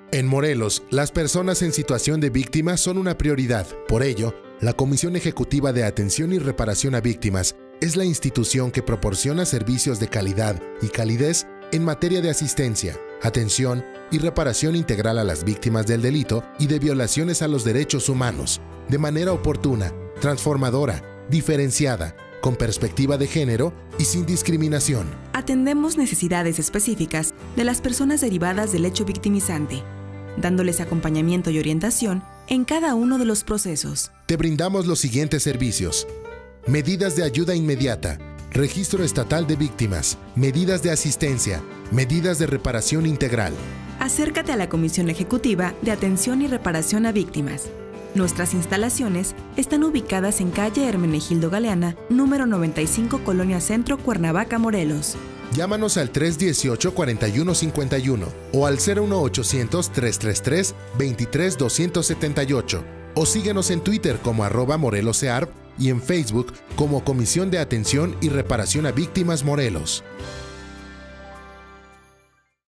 En Morelos, las personas en situación de víctima son una prioridad. Por ello, la Comisión Ejecutiva de Atención y Reparación a Víctimas es la institución que proporciona servicios de calidad y calidez en materia de asistencia, atención y reparación integral a las víctimas del delito y de violaciones a los derechos humanos, de manera oportuna, transformadora, diferenciada, con perspectiva de género y sin discriminación. Atendemos necesidades específicas de las personas derivadas del hecho victimizante, dándoles acompañamiento y orientación en cada uno de los procesos. Te brindamos los siguientes servicios: medidas de ayuda inmediata, registro estatal de víctimas, medidas de asistencia, medidas de reparación integral. Acércate a la Comisión Ejecutiva de Atención y Reparación a Víctimas. Nuestras instalaciones están ubicadas en calle Hermenegildo Galeana, número 95, Colonia Centro, Cuernavaca, Morelos. Llámanos al 318-4151 o al 01800-333-23278 o síguenos en Twitter como @MorelosEARP y en Facebook como Comisión de Atención y Reparación a Víctimas Morelos.